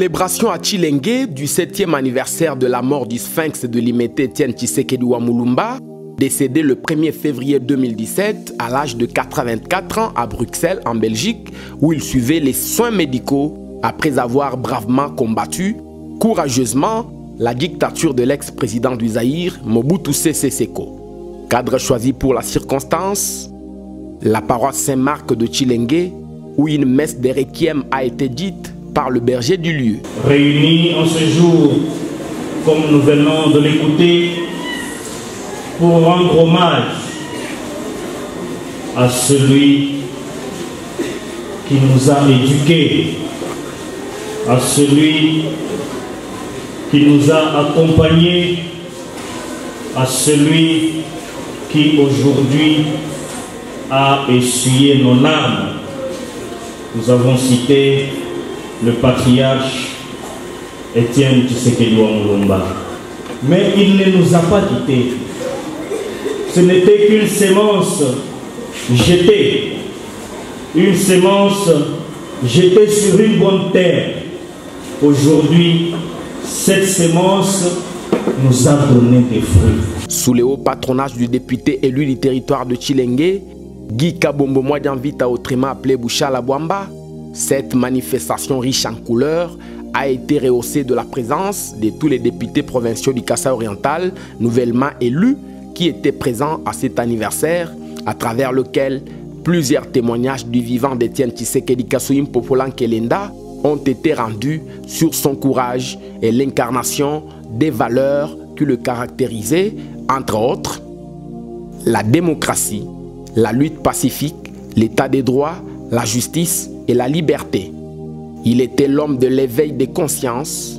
Célébration à Tshilenge du 7e anniversaire de la mort du sphinx de Limete Etienne Tshisekedi wa Mulumba, décédé le 1er février 2017 à l'âge de 84 ans à Bruxelles, en Belgique, où il suivait les soins médicaux après avoir bravement combattu courageusement la dictature de l'ex-président du Zaïre, Mobutu Sese Seko. Cadre choisi pour la circonstance, la paroisse Saint-Marc de Tshilenge, où une messe des requiem a été dite par le berger du lieu. Réunis en ce jour, comme nous venons de l'écouter, pour rendre hommage à celui qui nous a éduqués, à celui qui nous a accompagnés, à celui qui aujourd'hui a essuyé nos larmes. Nous avons cité le patriarche Etienne Tshisekedi wa Mulumba. Mais il ne nous a pas quittés. Ce n'était qu'une sémence jetée. Une sémence jetée sur une bonne terre. Aujourd'hui, cette sémence nous a donné des fruits. Sous le haut patronage du député élu du territoire de Tshilenge, Guy Kabombo Mwadianvita autrement appelé Bouchala Bwamba, cette manifestation riche en couleurs a été rehaussée de la présence de tous les députés provinciaux du Kasaï oriental nouvellement élus qui étaient présents à cet anniversaire, à travers lequel plusieurs témoignages du vivant d'Etienne Tshisekedi Kassouyim Popolan Kelenda ont été rendus sur son courage et l'incarnation des valeurs qui le caractérisaient, entre autres, la démocratie, la lutte pacifique, l'état des droits, la justice et la liberté. Il était l'homme de l'éveil des consciences,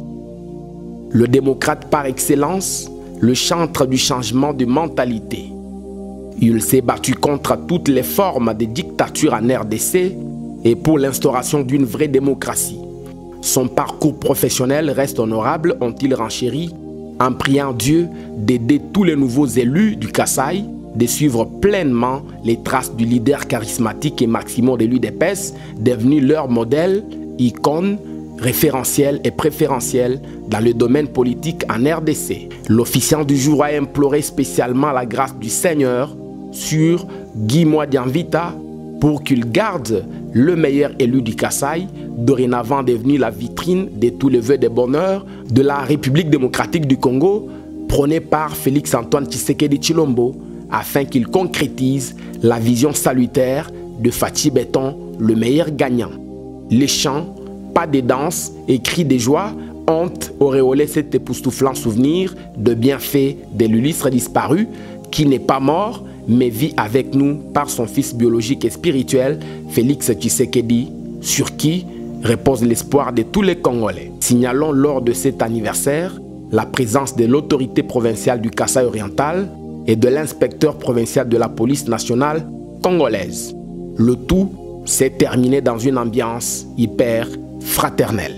le démocrate par excellence, le chantre du changement de mentalité. Il s'est battu contre toutes les formes de dictature en RDC et pour l'instauration d'une vraie démocratie. Son parcours professionnel reste honorable, ont-ils renchéri, en priant Dieu d'aider tous les nouveaux élus du Kasaï de suivre pleinement les traces du leader charismatique et Maximo de l'UDPS, devenu leur modèle, icône, référentiel et préférentiel dans le domaine politique en RDC. L'officiant du jour a imploré spécialement la grâce du Seigneur sur Guy Mwadianvita pour qu'il garde le meilleur élu du Kasaï, dorénavant devenu la vitrine de tous les vœux de bonheur de la République démocratique du Congo, prôné par Félix-Antoine Tshisekedi Tshilombo, afin qu'il concrétise la vision salutaire de Fathi Béton, le meilleur gagnant. Les chants, pas de danse et cris de joie ont auréolé cet époustouflant souvenir de bienfaits de l'illustre disparu qui n'est pas mort mais vit avec nous par son fils biologique et spirituel, Félix Tshisekedi, sur qui repose l'espoir de tous les Congolais. Signalons lors de cet anniversaire la présence de l'autorité provinciale du Kasaï oriental et de l'inspecteur provincial de la police nationale congolaise. Le tout s'est terminé dans une ambiance hyper fraternelle.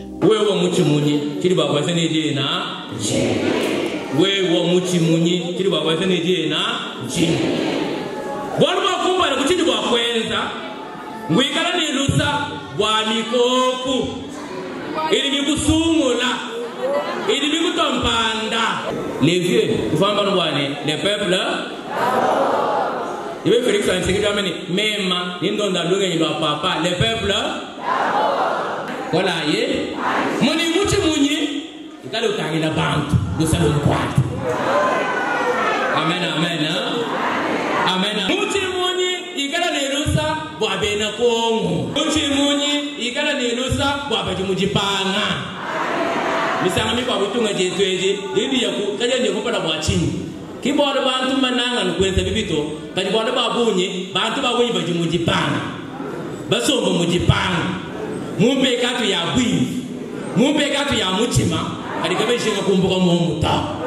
Les vieux, les peuples, il veut Félix même papa, les peuples, voilà, mon il a le la banque, nous savons quoi. Amen, amen, amen. Il a les rosa, Boabena Congo. Il a les rosa, Boabajumujipana. Misangami kwa kutunga jetueje hivi ya kaja ndio kupata bwachini kibora bantu mananga nkweza bibito kati bora babunye bantu babunye bajimujipanga basomba mujipanga mumpe katu ya bwi mumpe katu ya mutima kati kabeshe kumbuka mu muta